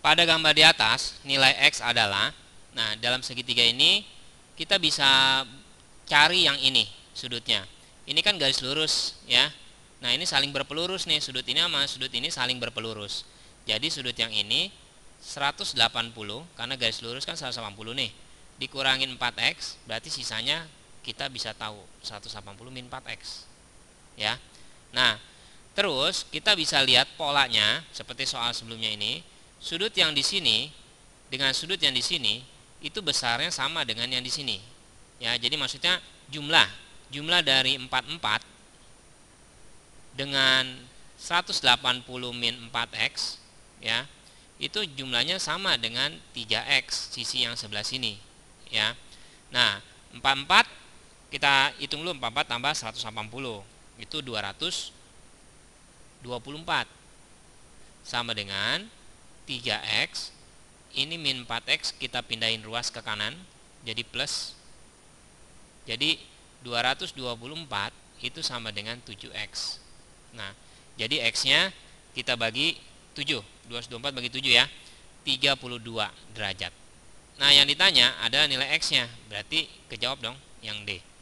pada gambar di atas nilai X adalah, nah dalam segitiga ini kita bisa cari yang ini sudutnya. Ini kan garis lurus ya. Nah ini saling berpelurus nih, sudut ini sama sudut ini saling berpelurus. Jadi sudut yang ini 180, karena garis lurus kan 180 nih, dikurangin 4x, berarti sisanya kita bisa tahu 180 min 4x ya. Nah terus kita bisa lihat polanya seperti soal sebelumnya ini. Sudut yang di sini dengan sudut yang di sini itu besarnya sama dengan yang di sini ya. Jadi maksudnya jumlah dari 44 dengan 180 min 4x ya, itu jumlahnya sama dengan 3x sisi yang sebelah sini ya. Nah 44 kita hitung dulu, 44 tambah 180 itu 224 sama dengan 3x ini min 4x, kita pindahin ruas ke kanan jadi plus, jadi 224 itu sama dengan 7x. Nah jadi x nya kita bagi 7, 224 bagi 7 ya, 32 derajat. Nah yang ditanya adalah nilai x nya, berarti kejawab dong yang D.